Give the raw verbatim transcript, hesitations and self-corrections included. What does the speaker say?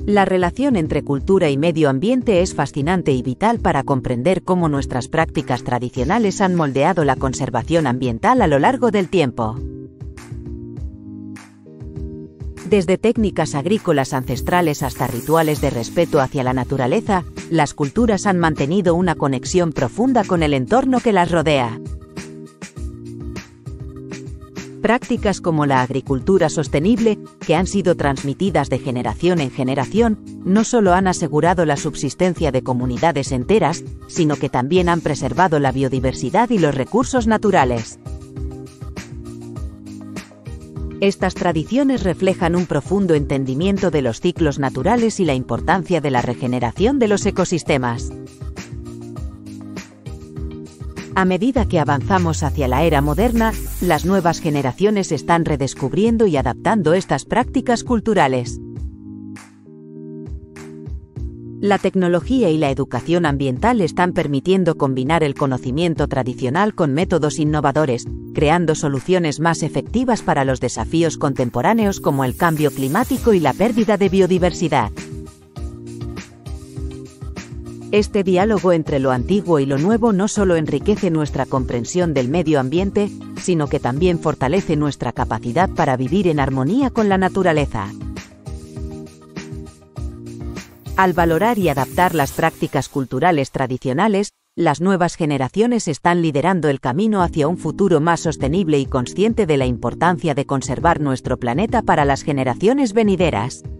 La relación entre cultura y medio ambiente es fascinante y vital para comprender cómo nuestras prácticas tradicionales han moldeado la conservación ambiental a lo largo del tiempo. Desde técnicas agrícolas ancestrales hasta rituales de respeto hacia la naturaleza, las culturas han mantenido una conexión profunda con el entorno que las rodea. Prácticas como la agricultura sostenible, que han sido transmitidas de generación en generación, no solo han asegurado la subsistencia de comunidades enteras, sino que también han preservado la biodiversidad y los recursos naturales. Estas tradiciones reflejan un profundo entendimiento de los ciclos naturales y la importancia de la regeneración de los ecosistemas. A medida que avanzamos hacia la era moderna, las nuevas generaciones están redescubriendo y adaptando estas prácticas culturales. La tecnología y la educación ambiental están permitiendo combinar el conocimiento tradicional con métodos innovadores, creando soluciones más efectivas para los desafíos contemporáneos como el cambio climático y la pérdida de biodiversidad. Este diálogo entre lo antiguo y lo nuevo no solo enriquece nuestra comprensión del medio ambiente, sino que también fortalece nuestra capacidad para vivir en armonía con la naturaleza. Al valorar y adaptar las prácticas culturales tradicionales, las nuevas generaciones están liderando el camino hacia un futuro más sostenible y consciente de la importancia de conservar nuestro planeta para las generaciones venideras.